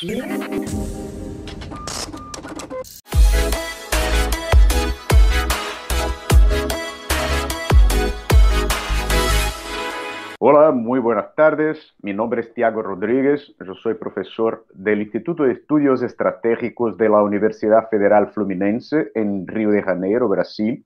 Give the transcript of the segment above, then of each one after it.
Hola, muy buenas tardes. Mi nombre es Tiago Rodríguez. Yo soy profesor del Instituto de Estudios Estratégicos de la Universidad Federal Fluminense en Río de Janeiro, Brasil.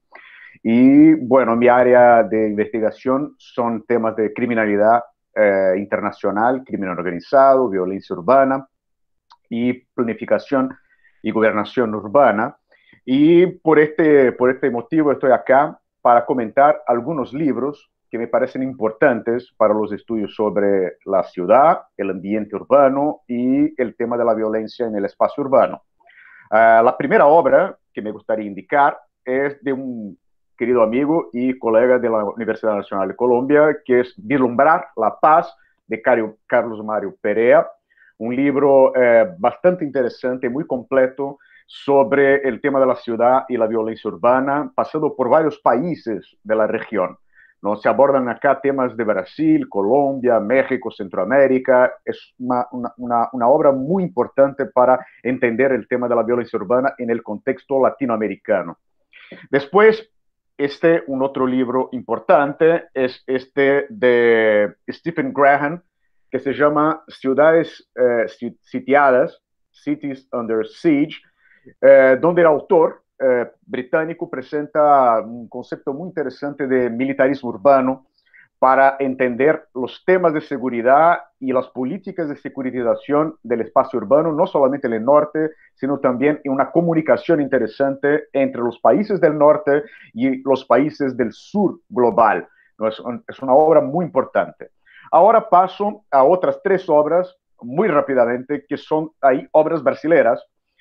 Y bueno, mi área de investigación son temas de criminalidad internacional, crimen organizado, violencia urbana y planificación y gobernación urbana. Y por este motivo estoy acá para comentar algunos libros que me parecen importantes para los estudios sobre la ciudad, el ambiente urbano y el tema de la violencia en el espacio urbano. La primera obra que me gustaría indicar es de un querido amigo y colega de la Universidad Nacional de Colombia, que es Vislumbrar la Paz, de Carlos Mario Perea, un libro bastante interesante, muy completo, sobre el tema de la ciudad y la violencia urbana, pasando por varios países de la región. ¿No? Se abordan acá temas de Brasil, Colombia, México, Centroamérica. Es una obra muy importante para entender el tema de la violencia urbana en el contexto latinoamericano. Después, un otro libro importante es este de Stephen Graham, que se llama Ciudades Sitiadas, Cities Under Siege, donde el autor británico presenta un concepto muy interesante de militarismo urbano para entender los temas de seguridad y las políticas de securitización del espacio urbano, no solamente en el norte, sino también en una comunicación interesante entre los países del norte y los países del sur global. ¿No? Es una obra muy importante. Ahora paso a otras tres obras muy rápidamente, que son ahí obras brasileras.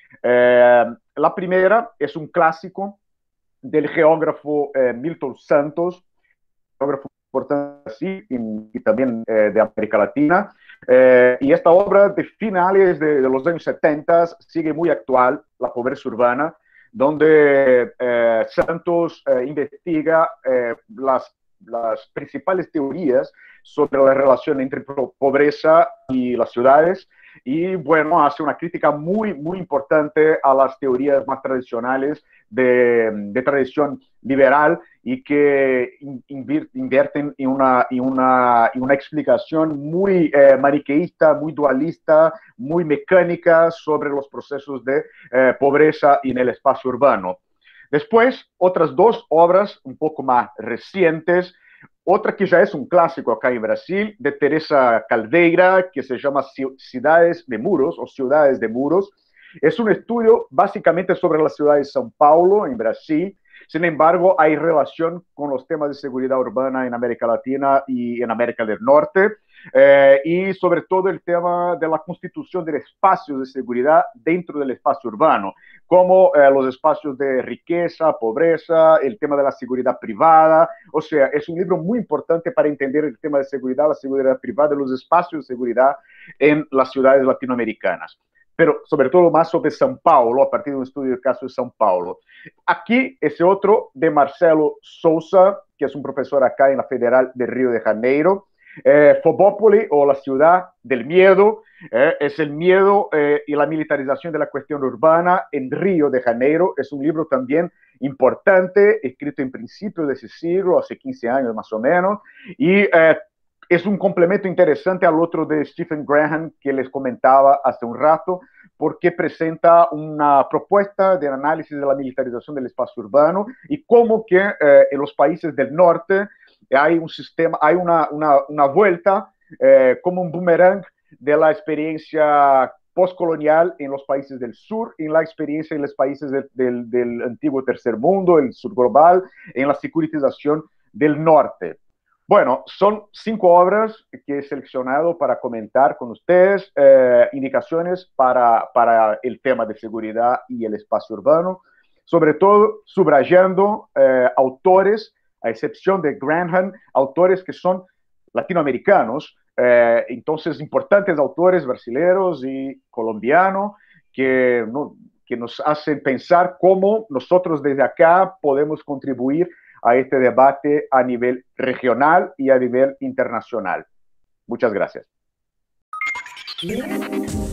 La primera es un clásico del geógrafo Milton Santos, geógrafo importante así, y también de América Latina. Y esta obra de finales de los años 70 sigue muy actual, la pobreza urbana, donde Santos investiga las principales teorías sobre la relación entre pobreza y las ciudades, y bueno, hace una crítica muy, muy importante a las teorías más tradicionales de tradición liberal y que invierten en una explicación muy maniqueísta, muy dualista, muy mecánica sobre los procesos de pobreza en el espacio urbano. Después, otras dos obras un poco más recientes. Otra que ya es un clásico acá en Brasil, de Teresa Caldeira, que se llama Ciudades de Muros o Ciudades de Muros. Es un estudio básicamente sobre la ciudad de São Paulo, en Brasil. Sin embargo, hay relación con los temas de seguridad urbana en América Latina y en América del Norte. Y sobre todo el tema de la constitución de espacios de seguridad dentro del espacio urbano, como los espacios de riqueza, pobreza, el tema de la seguridad privada. O sea, es un libro muy importante para entender el tema de seguridad, la seguridad privada, los espacios de seguridad en las ciudades latinoamericanas. Pero sobre todo más sobre São Paulo, a partir de un estudio del caso de São Paulo. Aquí, ese otro de Marcelo Souza, que es un profesor acá en la Federal de Río de Janeiro. Fobópoli, o la ciudad del miedo, es el miedo y la militarización de la cuestión urbana en Río de Janeiro. Es un libro también importante, escrito en principios de ese siglo, hace 15 años más o menos, y es un complemento interesante al otro de Stephen Graham que les comentaba hace un rato, porque presenta una propuesta de análisis de la militarización del espacio urbano y cómo que en los países del norte hay un sistema, hay una vuelta como un boomerang de la experiencia postcolonial en los países del sur, en la experiencia en los países del antiguo tercer mundo, el sur global, en la securitización del norte. Bueno, son 5 obras que he seleccionado para comentar con ustedes, indicaciones para el tema de seguridad y el espacio urbano, sobre todo subrayando autores, a excepción de Graham, autores que son latinoamericanos, entonces importantes autores brasileños y colombianos que nos hacen pensar cómo nosotros desde acá podemos contribuir a este debate a nivel regional y a nivel internacional. Muchas gracias.